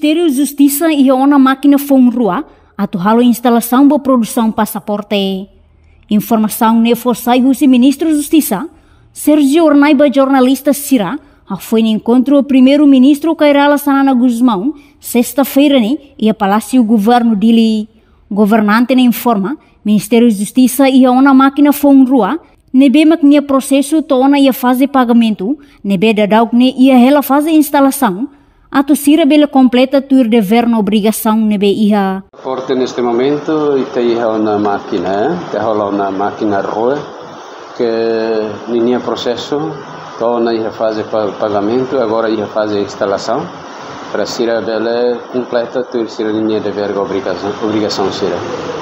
Ministério da Justiça ia ona máquina fonrua atu halo instalação boa produção passaporte. Informação ne forçai o Ministro da Justiça, Sergio Ornaiba, jornalista Sira, foi no encontro o primeiro-ministro Cairala Sanana Guzmão, sexta-feira, e Palácio Governo dele. Governante ne informa, Ministério da Justiça ia ona máquina fonrua, nebe maknia processo tona ia fazer pagamento, nebe dadauk ne ia ela fazer instalação, atu Sira bela completa tur dever na obrigação nebe ia. Forte neste momento ita ia una máquina, uma máquina rua que ninha processo, tona ia fazer pagamento, agora ia fazer instalação. Para Sira bela completa tur Sira ninha dever obrigação Sira.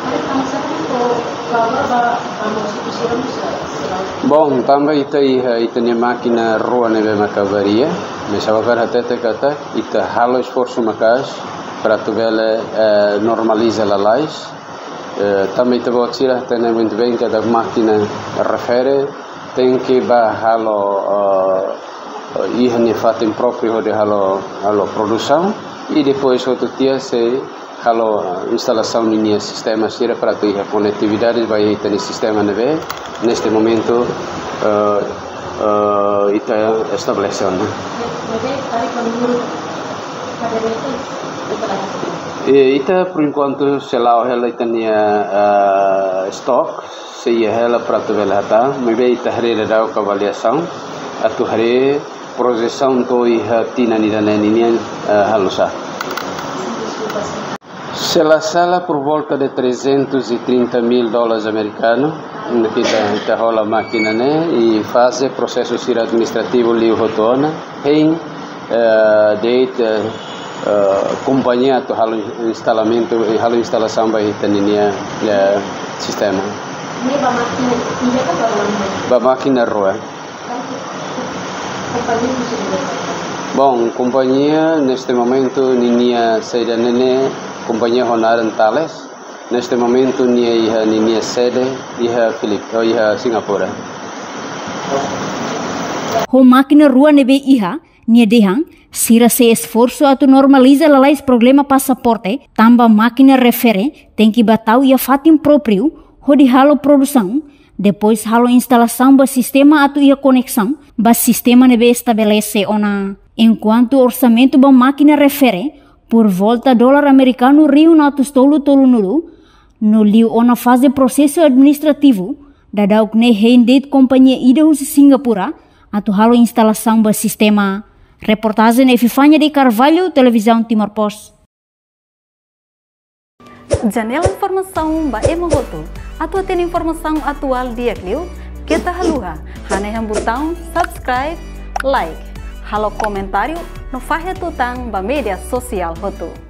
Bom, também ita nia máquina rua nebe macavaria, mas agora até kata ita halo esforço macas para tu vele normaliza a lais. Também te vou tirar tem muito bem que a máquina refere tem que halo ihne fatem próprio de halo produção e depois outro dia se halo instalação linha sistema sira para ter a conectividade vai ter sistema neve neste momento ita estabelecendo. Ita por enquanto se lá ela tinha stock se ia ela para tu ela tá mas vai ita rede da avaliação a tu rede projeção to ia tina ninha halusa. Se la sala por volta de $330 mil americanos, que rola a máquina e faz processo administrativo ali rotona, em companhia do instalamento e instalação vai ter sistema. A máquina rua. Bom, companhia neste momento ninha saída companhia Honaran Thales, neste momento ninha sede iha Singapura. Ho máquina rua nebe iha nia dehang Sira se esforço atu normaliza lalais problema passaporte, tamba máquina refere tem que batau ia fatim próprio, ho di halo produção, depois halo instalação ba sistema atu ia conexão, ba sistema nebe estabelece ona. Enquanto orçamento ba máquina refere por volta dólar americano rio natus tolu nulu, no liu ona fase processo administrativo, dadauk ne hendet companhia ida husi Singapura, atu halo instalação ba sistema. Reportagem Efifânia de Carvalho, Televisão Timor Post. Janela informação ba emogoto, atu tem informação atual dia kliu, kita haluha, haneham botão subscribe, like, halo comentário, no fahe tutang ba media sosial hotu.